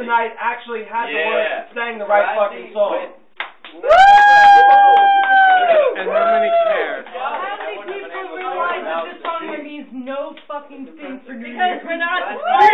the night actually had the words and sang the right fucking song. And how many cares? How many people realize that this song means no fucking thing for New Year's? Because we're not